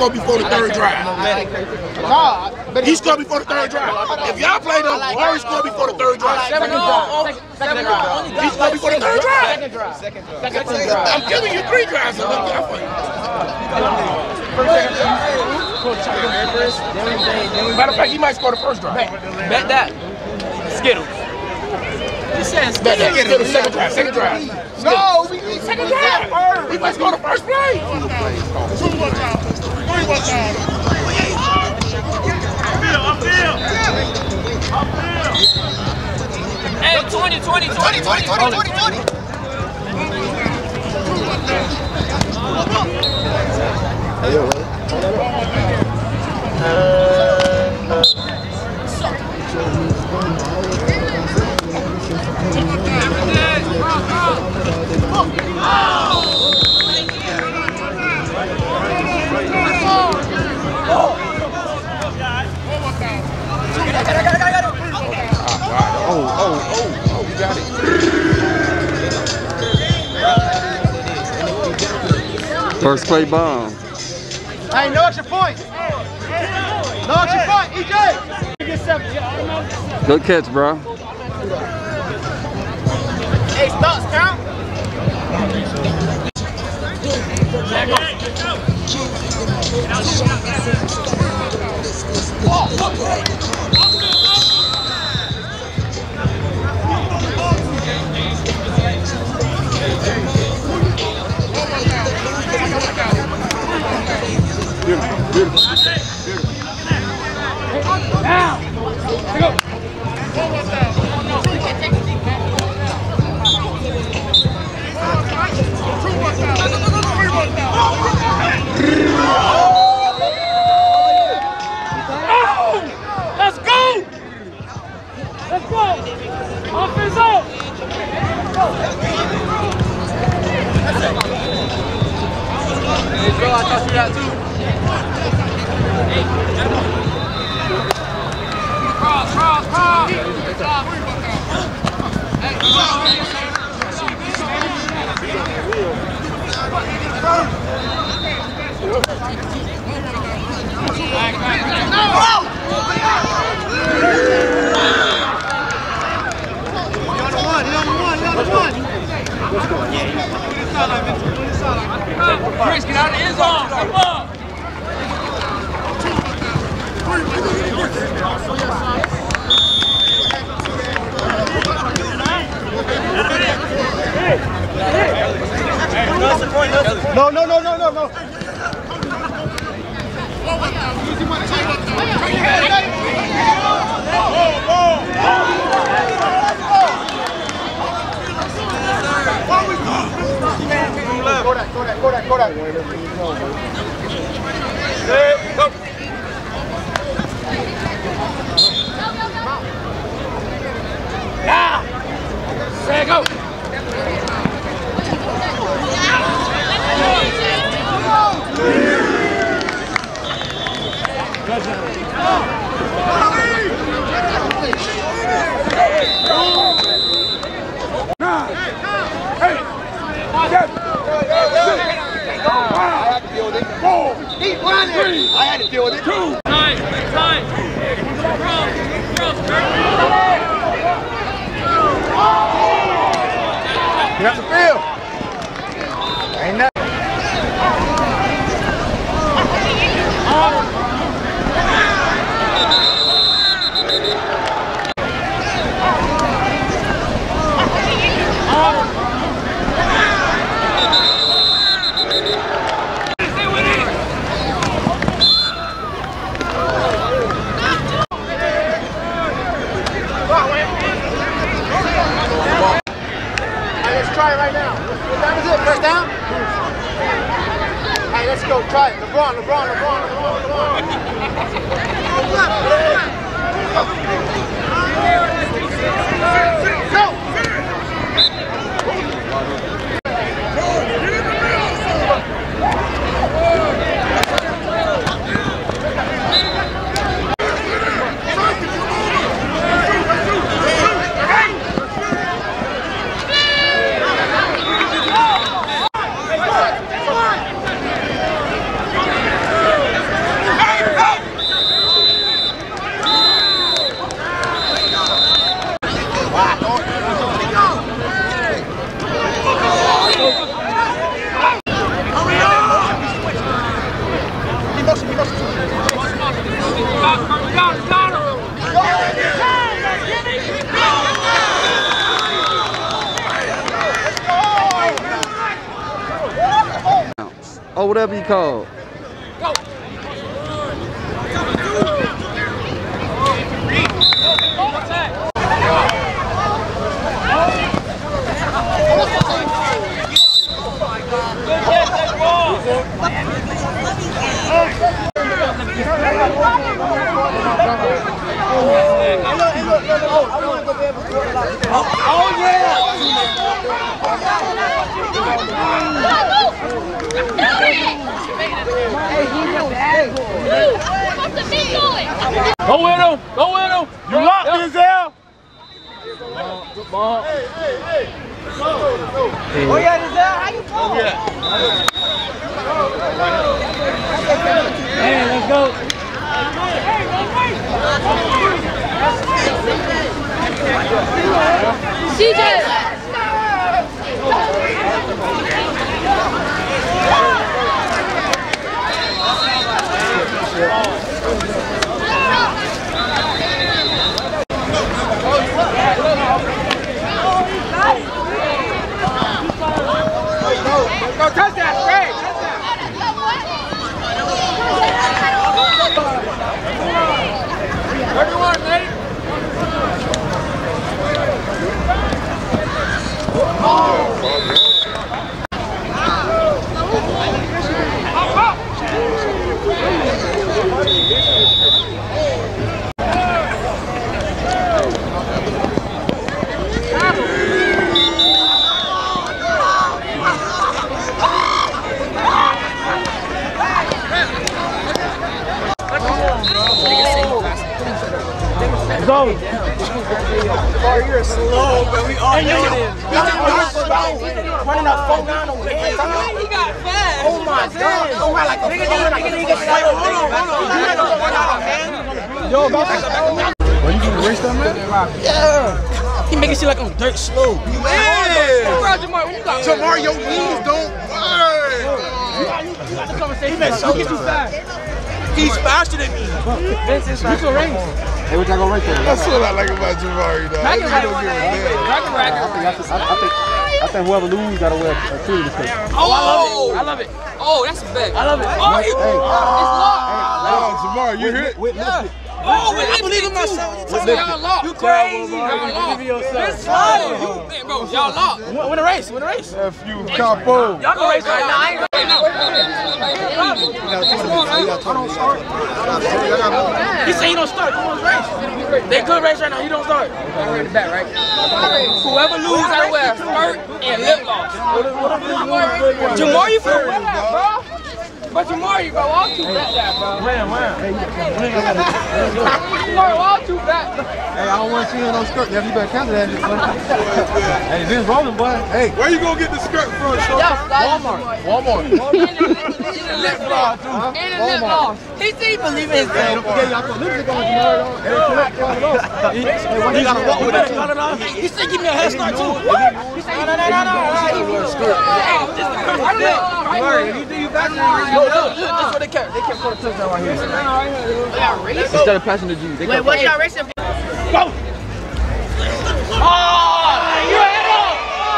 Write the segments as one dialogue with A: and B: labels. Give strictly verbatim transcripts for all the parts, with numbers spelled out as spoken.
A: score before the third drive. He scored before the third drive. If y'all play them, Warriors score before the third drive.
B: Second drive. Second drive.
A: He scored before the third drive.
B: Second drive. Second drive. Second drive.
A: I'm giving you three drives. So look out for you. Matter of fact, he might score the first drive.
B: Bet that. Skittles. You said
A: Bet that. Skittles. Second drive. Second drive.
B: No, we need
A: second drive. He might score the first play.
C: Two more times. Three more times.
B: Hey, twenty, twenty, twenty, twenty, twenty, twenty, twenty.
A: Oh, oh, oh, oh, we got it.
D: First play bomb.
E: Hey, no extra points. No extra point, E J.
D: Good catch, bro.
E: Hey, stops count.
C: Now! Go! Let's go! Let's go! Offense up!
B: Hey, bro, I thought you that too. Hey, cross, cross, cross! Hey, Chris, get out of the end zone. Come on.
E: No, no, no, no, no, no. Kodak, Kodak, Kodak, Kodak. Set, go.
C: Now! Say go!
E: Keep running. I had to deal with it.
C: Two. Time. Time. Cross. Cross.
E: Get up the field. Ain't nothing. Try it right now. That was it. First down. Hey, let's go. Try it. LeBron, LeBron, LeBron, LeBron, LeBron. Go.
D: Or whatever you call.
C: Go.
E: Oh yeah!
C: Go with him! Go with him!
E: You locked, Denzel!
C: Good ball.
E: Hey, hey, hey! Oh yeah, Denzel, how you fall?
C: Hey, let's go.
F: C J!
E: Go touch that straight!
C: Everyone, Nate.
E: Go! Oh, you're slow, but we all know it is. Running up four nine on the head.
F: He got fast.
E: Oh my God! Don't have like a nigga, nigga, nigga, nigga. Wait, hold on, hold on. Yo, go.
A: Are you gonna race that man?
E: Yeah. He making shit like I'm dirt slow.
F: Yeah.
A: Tomorrow your knees don't work.
E: You got the conversation. He too fast. He's faster than me. Vince, you can race.
D: Hey, what y'all gonna race there?
A: That's what I like about Jamari, though. I think he don't give a damn.
D: I think, I think, I think whoever loses gotta wear a shoe this case.
F: Oh, I love it. Oh, that's a bet.
E: I love it.
F: Oh, he,
D: Hey.
F: it's locked.
A: Oh, Jamari, you hit?
E: Yeah.
F: Oh, wait,
E: I believe in myself.
F: Y'all locked. You crazy. Y'all locked. That's fine. Man, bro, y'all locked.
E: Win a race. Win a race.
A: F you, capo.
E: Y'all can race right now. I ain't
F: Right now.
E: He said he don't start. Come on, race. They could race right now. He don't start.
F: I'm ready to bet, right? Whoever loses, I wear skirt and lip gloss. Jamari, you feel bad, bro. But Jamari, bro, all too bad, that, bro.
E: Wham, wham.
F: Jamari, all too bad.
A: Hey, I don't want to see you in no skirt. You better cancel that. Hey, Vince rolling, boy. Hey, where you gonna get the skirt from?
F: Walmart.
A: Walmart.
F: And the lip gloss, too. And the lip gloss. He said he believe in his
A: Hey, don't forget y'all put lipstick on tomorrow. Hey, you gotta walk with it.
E: He said give me a head start too. He said no, no, no, no.
F: Right.
E: You think you got that? Look, look, this is what they kept. They kept for the touchdown right here.
D: Instead of passing the G, they
F: Wait, what y'all racing for?
E: Go! Oh, you hit him!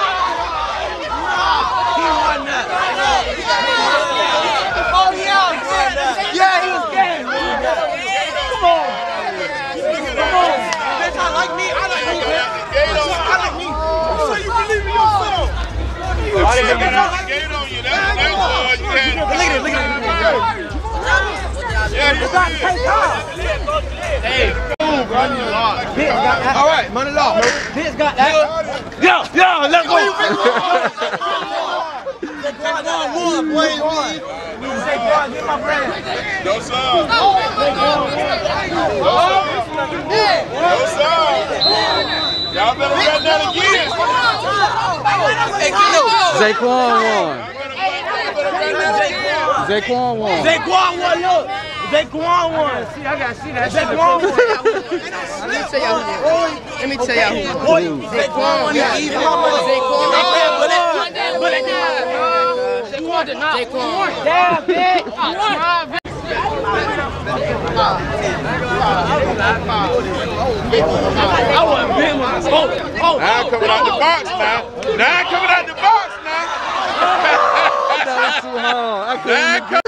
E: He won that. Oh, yeah. Yeah, he was game. Come on. Come on. Bitch, I like me. I like me. I like me. So you believe in yourself.
A: I didn't get out the gate on you. That's that's all you had.
E: Look at it. Look at it.
A: Yeah, you did.
E: Hey.
A: All right, money law.
E: Vince got that. Yo, yo, let's go. Saquon won, boy. Saquon, get my brand.
A: No sir. No sir. Y'all better run that again.
D: Zaquan won. Zaquan won.
E: Zaquan won, look. Zaquan won. See, I gotta see that. Zaquan won.
F: Let me tell y'all who. Let me tell y'all who.
E: Boy, Zaquan won. Even
F: Zaquan.
E: But it did not.
F: Zaquan did not. Zaquan.
E: Damn, bitch.
F: I wasn't big when I spoke. Oh,
E: now coming out the box now. Now coming out the box now.
D: That was too hard. I couldn't.
E: Now coming.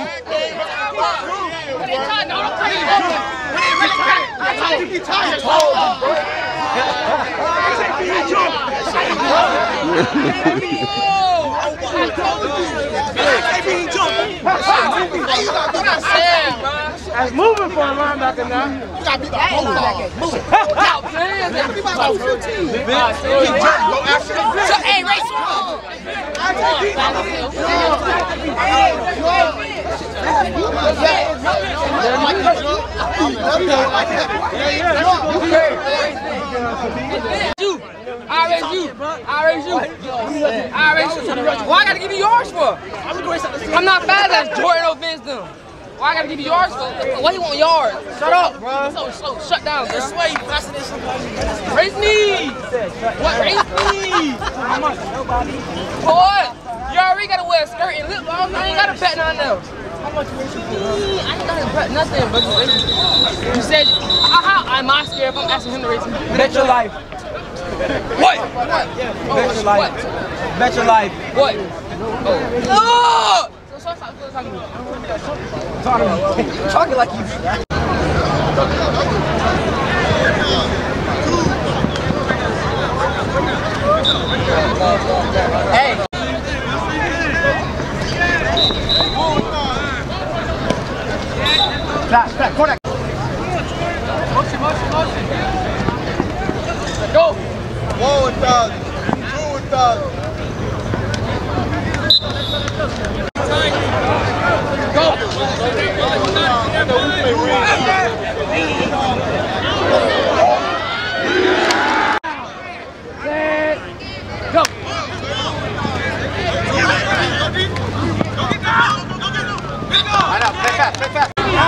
C: That's moving for a linebacker now. You gotta be about moving.
F: So, hey, race. You. I raise you. I raise you. I raise you. Why I gotta give you yours for? I'm not fast as Jordan or Vince them. Why I gotta give you yards for? Why you want yards? Shut up, bro. So slow. Shut down, bro. This way, faster than somebody. Raise me. What? Raise me. How much? Nobody. For what? You already gotta wear a skirt and lip balm. I ain't gotta pet nothing else. How much raise you? I ain't gotta pet nothing, but you said, how am I scared if I'm asking him to raise me?
B: Bet your life.
F: What? What?
B: Bet your life. Bet your life.
F: What? Oh. Stop talking to me.
B: Talking like you. Hey. Flat, flat, corner.
F: Motion, motion, motion. Go.
E: One thousand. Two thousand.
F: Go. Go.
B: Play fast, play fast.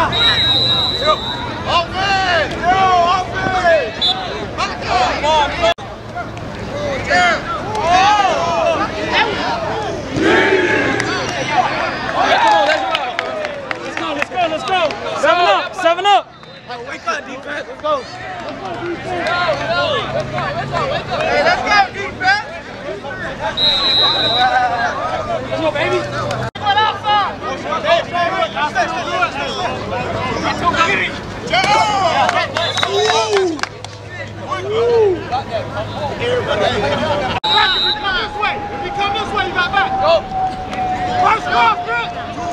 E: Offense! Yo, offense! Come on, bro. Yeah.
C: Let's go. Seven up. Seven up.
B: Wake up, defense. Let's go.
E: Hey, let's go, defense!
C: Let's go, baby. What up, son? This way. If you come this way, you got back. Go. First cross, Chris.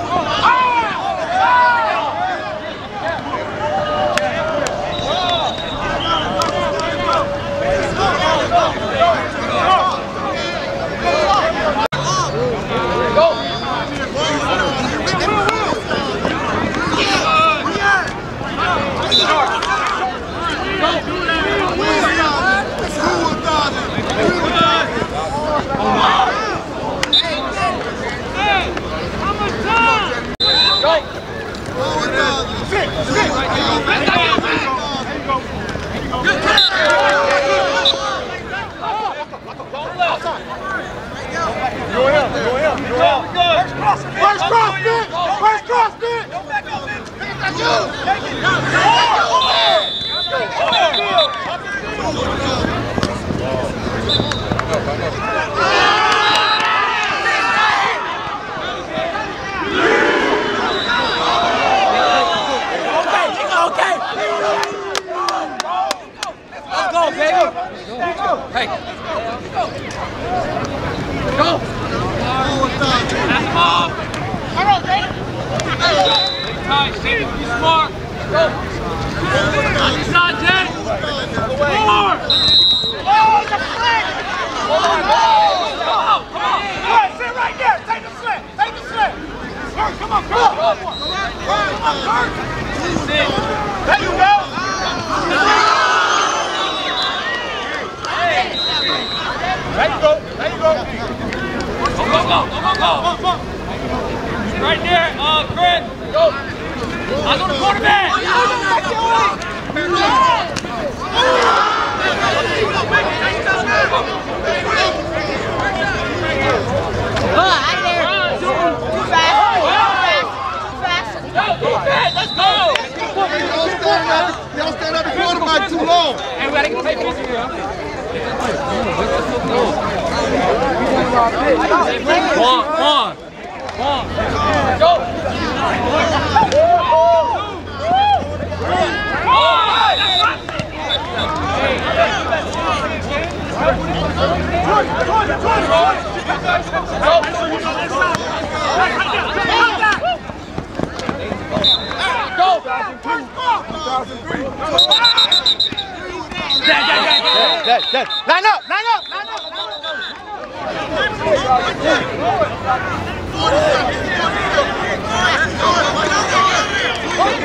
C: First cross, bitch! First cross, bitch! That's you! Take it!
B: Okay, let's go, baby.
F: Hey. Go. That's him off.
C: Come on, Jay.
F: Tight, shape, be smart. Go. Inside, Jay. Four.
C: Oh, it's a flag!
F: Come on.
C: Come on, sit right there. Take the slant. Take the slant. Kurt, come on, Kurt. Come on, Kurt.
F: Sit.
C: There you go. There you go. There you go.
F: Go, go, go, go, go, go. Right there, uh, Chris. Go. I go to quarterback. Let's go.
E: Y'all stand up the quarterback too long.
F: Hey, we gotta get the paper here. Come on, come on. Come on. Go.
E: That, that. Line up, line up, line up.